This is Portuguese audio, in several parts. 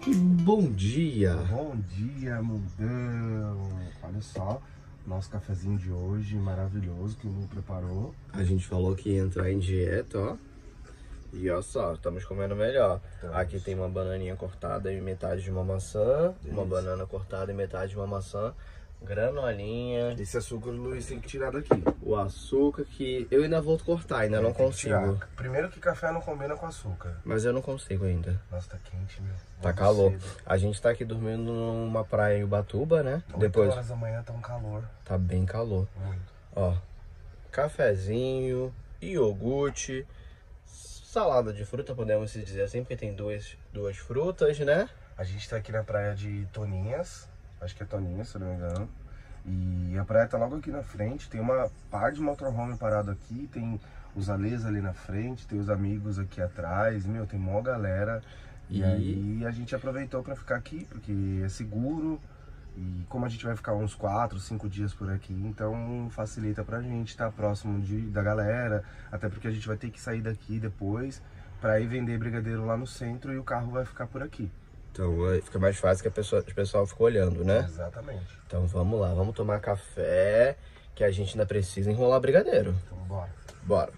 que bom dia! Bom dia, mundão! Olha só, nosso cafezinho de hoje maravilhoso que o Lu preparou. A gente falou que ia entrar em dieta, ó. E olha só, estamos comendo melhor. Aqui tem uma bananinha cortada em metade de uma maçã, uma banana cortada em metade de uma maçã, granolinha. Esse açúcar o Luiz tem que tirar daqui. O açúcar que eu ainda vou cortar, ainda não consigo. Primeiro que café não combina com açúcar. Mas eu não consigo ainda. Nossa, tá quente, meu. Tá calor. A gente tá aqui dormindo numa praia em Ubatuba, né? 8 horas da manhã tá um calor. Tá bem calor. Muito. Ó, cafezinho, iogurte, salada de fruta, podemos dizer assim, porque tem duas frutas, né? A gente tá aqui na praia de Toninhas. Acho que é Toninhas, se eu não me engano. E a praia tá logo aqui na frente. Tem uma par de motorhome parado aqui. Tem os alês ali na frente. Tem os amigos aqui atrás. Meu, tem mó galera. E aí a gente aproveitou pra ficar aqui, porque é seguro. E como a gente vai ficar uns 4, 5 dias por aqui, então facilita pra gente estar próximo da galera. Até porque a gente vai ter que sair daqui depois pra ir vender brigadeiro lá no centro e o carro vai ficar por aqui. Então fica mais fácil que o pessoal fica olhando, né? Exatamente. Então vamos lá, vamos tomar café, que a gente ainda precisa enrolar brigadeiro. Então bora. Bora.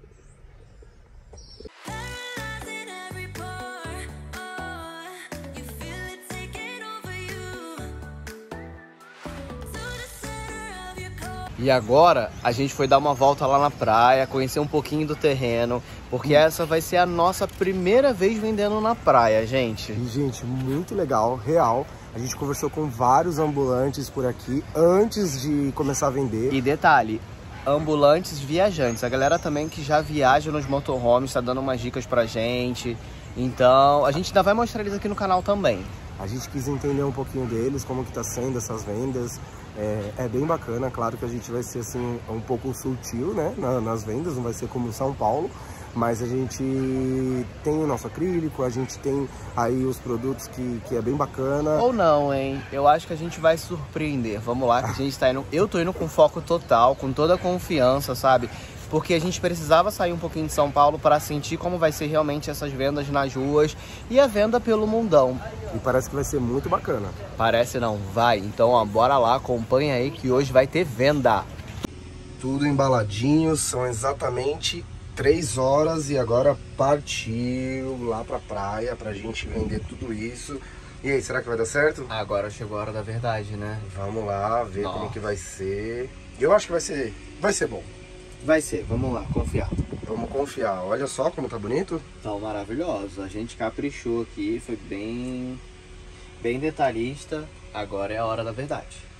E agora a gente foi dar uma volta lá na praia, conhecer um pouquinho do terreno, porque essa vai ser a nossa primeira vez vendendo na praia, gente. E, gente, muito legal, real. A gente conversou com vários ambulantes por aqui antes de começar a vender. E detalhe, ambulantes viajantes, a galera também que já viaja nos motorhomes, tá dando umas dicas pra gente. Então, a gente ainda vai mostrar eles aqui no canal também. A gente quis entender um pouquinho deles, como que tá sendo essas vendas. É bem bacana, claro que a gente vai ser assim um pouco sutil, né, nas vendas, não vai ser como São Paulo, mas a gente tem o nosso acrílico, a gente tem aí os produtos que é bem bacana. Ou não, hein? Eu acho que a gente vai surpreender. Vamos lá, que a gente tá indo... Eu tô indo com foco total, com toda a confiança, sabe? Porque a gente precisava sair um pouquinho de São Paulo para sentir como vai ser realmente essas vendas nas ruas e a venda pelo mundão. E parece que vai ser muito bacana. Parece não, vai. Então, ó, bora lá, acompanha aí que hoje vai ter venda. Tudo embaladinho, são exatamente 3 horas e agora partiu lá pra praia pra gente vender tudo isso. E aí, será que vai dar certo? Agora chegou a hora da verdade, né? Vamos lá, ver como que vai ser. Eu acho que vai ser bom. Vai ser, vamos lá, confiar. Vamos confiar. Olha só como tá bonito. Tá maravilhoso. A gente caprichou aqui, foi bem detalhista. Agora é a hora da verdade.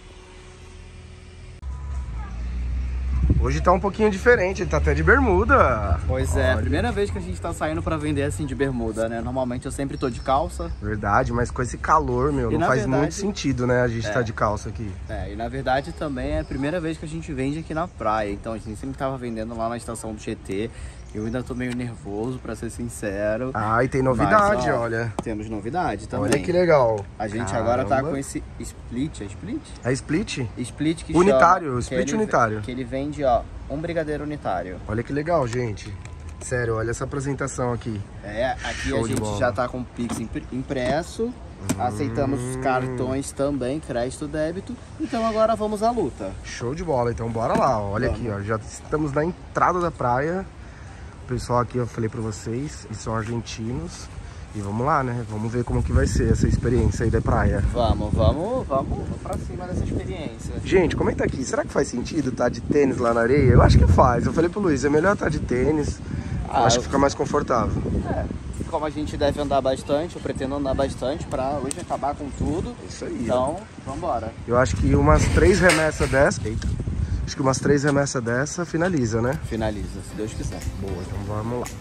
Hoje tá um pouquinho diferente, ele tá até de bermuda. Pois é, olha. Primeira vez que a gente tá saindo pra vender assim de bermuda, né? Normalmente eu sempre tô de calça. Verdade, mas com esse calor, meu, não faz muito sentido, né? A gente tá de calça aqui. E na verdade também é a primeira vez que a gente vende aqui na praia. Então a gente sempre tava vendendo lá na estação do Tietê. Eu ainda tô meio nervoso, pra ser sincero. Ah, e tem novidade, mas, ó, olha. Temos novidade também. Olha que legal. A gente agora tá com esse split, é split? É split? Split que unitário, chama, split unitário. Que ele vende, ó, um brigadeiro unitário. Olha que legal, gente. Sério, olha essa apresentação aqui. Aqui show a gente já tá com o Pix impresso. Aceitamos os cartões também, crédito, débito. Então agora vamos à luta. Show de bola, então bora lá. Olha aqui, ó, já estamos na entrada da praia. O pessoal aqui, eu falei pra vocês, eles são argentinos. E vamos lá, né? Vamos ver como que vai ser essa experiência aí da praia. Vamos pra cima dessa experiência. Gente, comenta aqui, será que faz sentido estar de tênis lá na areia? Eu acho que faz. Eu falei pro Luiz, é melhor estar de tênis. Acho que fica mais confortável. Como a gente deve andar bastante, eu pretendo andar bastante pra hoje acabar com tudo. Isso aí. Então, vambora. Eu acho que umas 3 remessas dessa... Eita. Acho que umas 3 remessas dessa finaliza, né? Finaliza, se Deus quiser. Boa, então vamos lá.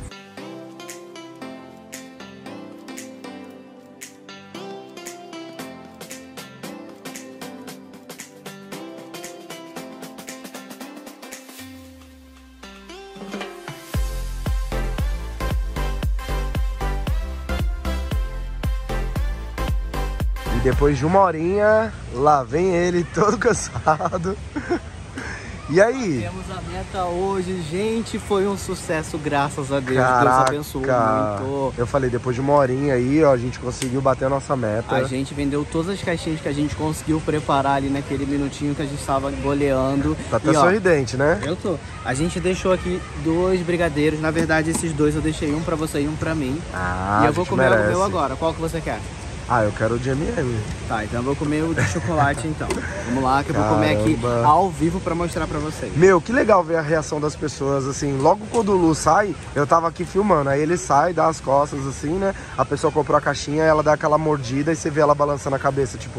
E depois de 1 horinha, lá vem ele todo cansado. E aí? Temos a meta hoje, gente, foi um sucesso, graças a Deus. Caraca, Deus abençoou muito. Eu falei, depois de uma horinha aí, ó, a gente conseguiu bater a nossa meta. A gente vendeu todas as caixinhas que a gente conseguiu preparar ali naquele minutinho que a gente estava goleando. Tá até sorridente, né? Eu tô. A gente deixou aqui 2 brigadeiros, na verdade esses 2 eu deixei um pra você e um pra mim. E eu vou comer o meu agora, qual que você quer? Eu quero o de M&M. Tá, então eu vou comer o de chocolate então. Vamos lá, que eu vou comer aqui ao vivo pra mostrar pra vocês. Meu, que legal ver a reação das pessoas, assim. Logo quando o Lu sai, eu tava aqui filmando. Aí ele sai, dá as costas, assim, né? A pessoa comprou a caixinha, ela dá aquela mordida e você vê ela balançando a cabeça, tipo,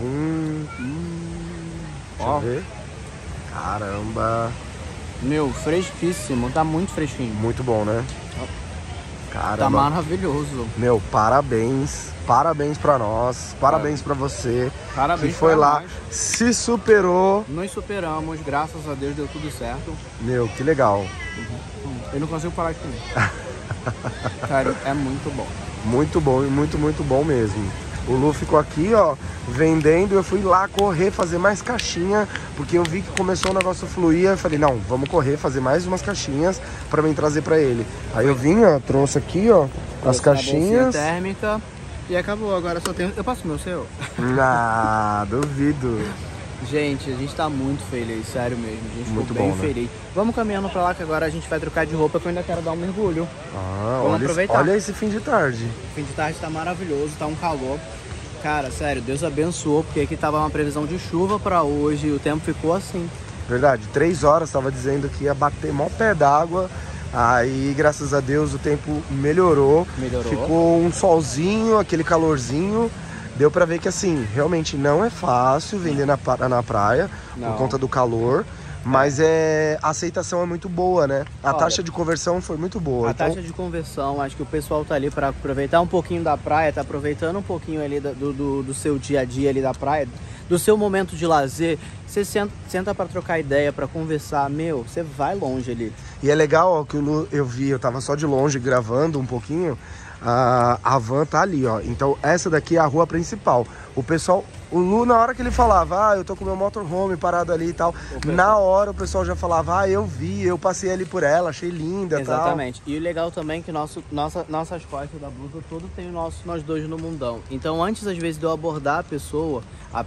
Deixa eu ver. Caramba. Meu, fresquíssimo, tá muito fresquinho. Muito bom, né? Caramba. Tá maravilhoso. Meu, parabéns. Parabéns pra nós, parabéns pra você. Parabéns que foi pra lá, nós. se superou. Nos superamos, graças a Deus deu tudo certo. Meu, que legal. Eu não consigo parar de comer. Sério, é muito bom. Muito bom e muito bom mesmo. O Lu ficou aqui, ó, vendendo. Eu fui lá correr, fazer mais caixinha, porque eu vi que começou o negócio a fluir. Eu falei, não, vamos correr, fazer mais umas caixinhas pra mim trazer pra ele. Aí eu vim, ó, trouxe aqui, ó, as caixinhas. Térmica. E acabou, agora só tem... Eu passo o meu, seu? Duvido. Gente, a gente tá muito feliz, sério mesmo. A gente muito ficou bem bom, feliz. Né? Vamos caminhando pra lá que agora a gente vai trocar de roupa, que eu ainda quero dar um mergulho. Vamos aproveitar. Olha esse fim de tarde. O fim de tarde tá maravilhoso, tá um calor. Cara, sério, Deus abençoou, porque aqui tava uma previsão de chuva pra hoje e o tempo ficou assim. Verdade, 3 horas tava dizendo que ia bater mó pé d'água. Aí, graças a Deus, o tempo melhorou. Ficou um solzinho, aquele calorzinho. Deu pra ver que, assim, realmente não é fácil vender na praia, por conta do calor. Mas a aceitação é muito boa, né? A taxa de conversão foi muito boa. Taxa de conversão, acho que o pessoal tá ali pra aproveitar um pouquinho da praia, tá aproveitando um pouquinho ali do seu dia a dia ali da praia, do seu momento de lazer. Você senta pra trocar ideia, pra conversar, meu, você vai longe ali. E é legal, ó, que eu tava só de longe gravando um pouquinho, a van tá ali, ó. Então essa daqui é a rua principal. O Lu, na hora que ele falava, eu tô com meu motorhome parado ali e tal, na hora o pessoal já falava, eu vi, eu passei ali por ela, achei linda. Exatamente. Tal. E o legal também é que nossas costas da blusa todo tem nós dois no mundão. Então antes, às vezes, de eu abordar a pessoa,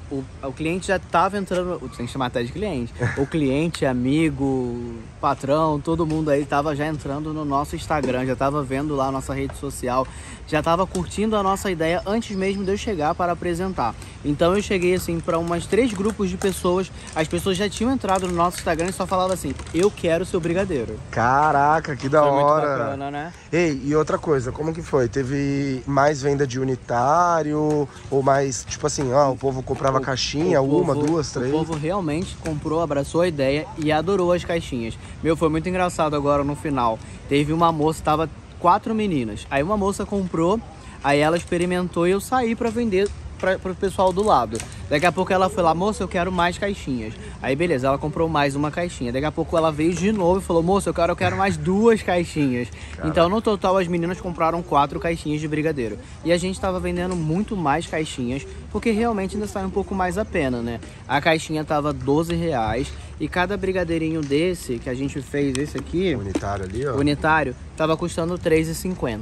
o cliente já tava entrando, tem que chamar até de cliente, o cliente, amigo, patrão, todo mundo aí tava já entrando no nosso Instagram, já tava vendo lá a nossa rede social, já tava curtindo a nossa ideia antes mesmo de eu chegar para apresentar. Então eu cheguei assim para umas 3 grupos de pessoas, as pessoas já tinham entrado no nosso Instagram e só falavam assim, eu quero seu brigadeiro. Caraca, que da hora. Muito bacana, né? Ei, e outra coisa, como que foi? Teve mais venda de unitário ou mais, tipo assim, o povo comprava caixinha, uma, 2, 3? O povo realmente comprou, abraçou a ideia e adorou as caixinhas. Meu, foi muito engraçado agora no final. Teve uma moça, tava 4 meninas. Aí uma moça comprou, aí ela experimentou e eu saí para vender para o pessoal do lado. Daqui a pouco ela foi lá, moça, eu quero mais caixinhas. Aí beleza, ela comprou mais uma caixinha. Daqui a pouco ela veio de novo e falou, moça, eu quero mais 2 caixinhas. Caraca. Então no total as meninas compraram 4 caixinhas de brigadeiro. E a gente tava vendendo muito mais caixinhas, porque realmente ainda sai um pouco mais a pena, né? A caixinha tava R$12 e cada brigadeirinho desse que a gente fez, esse aqui, unitário ali, ó. Unitário, tava custando R$3,50.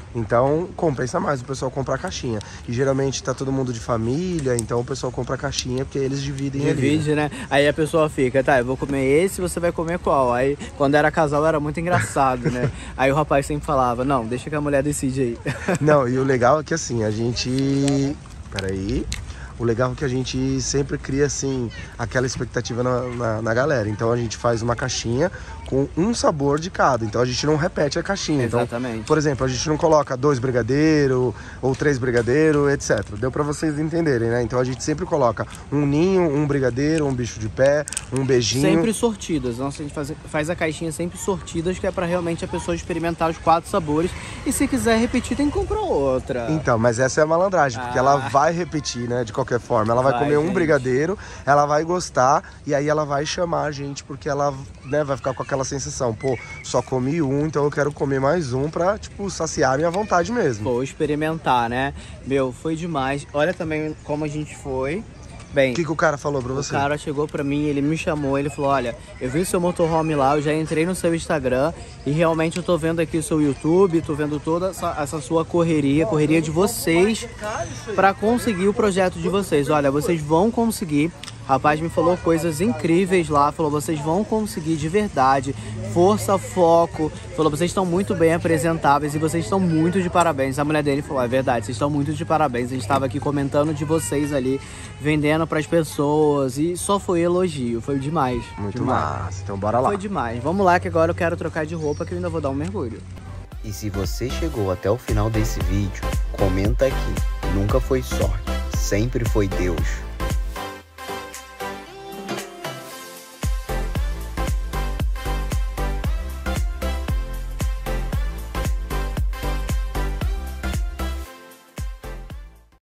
Então compensa mais o pessoal comprar caixinha. E geralmente tá todo mundo de família, então o pessoal compra caixinha porque eles dividem ali. Divide, né? Aí a pessoa fica, tá, eu vou comer esse, você vai comer qual? Aí quando era casal era muito engraçado, né? Aí o rapaz sempre falava, não, deixa que a mulher decide aí. Não, e o legal é que assim, a gente... Peraí... O legal é que a gente sempre cria, assim, aquela expectativa na galera. Então a gente faz uma caixinha com um sabor de cada. Então a gente não repete a caixinha. Exatamente. Então, por exemplo, a gente não coloca 2 brigadeiros ou 3 brigadeiros, etc. Deu pra vocês entenderem, né? Então a gente sempre coloca um ninho, um brigadeiro, um bicho de pé, um beijinho. Sempre sortidas. Nossa, a gente faz a caixinha sempre sortidas, que é pra realmente a pessoa experimentar os 4 sabores. E se quiser repetir, tem que comprar outra. Então, mas essa é a malandragem, porque ela vai repetir, né? De qualquer forma. Ela vai comer um brigadeiro, ela vai gostar e aí ela vai chamar a gente, porque ela, né, vai ficar com aquela sensação, pô, só comi um, então eu quero comer mais um pra, tipo, saciar a minha vontade mesmo. Pô, experimentar, né? Meu, foi demais. Olha também como a gente foi. Bem, O que o cara falou pra você? O cara chegou pra mim, ele me chamou, ele falou, olha, eu vi o seu motorhome lá, eu já entrei no seu Instagram e realmente eu tô vendo aqui o seu YouTube, tô vendo toda essa sua correria de vocês pra conseguir o projeto de vocês. Olha, vocês vão conseguir. O rapaz me falou coisas incríveis lá, falou, vocês vão conseguir de verdade, força, foco, falou, vocês estão muito bem apresentáveis e vocês estão muito de parabéns. A mulher dele falou, é verdade, vocês estão muito de parabéns, a gente estava aqui comentando de vocês ali, vendendo pras pessoas e só foi elogio, foi demais. Muito demais. massa, então bora lá. Foi demais, vamos lá que agora eu quero trocar de roupa que eu ainda vou dar um mergulho. E se você chegou até o final desse vídeo, comenta aqui. Nunca foi sorte, sempre foi Deus.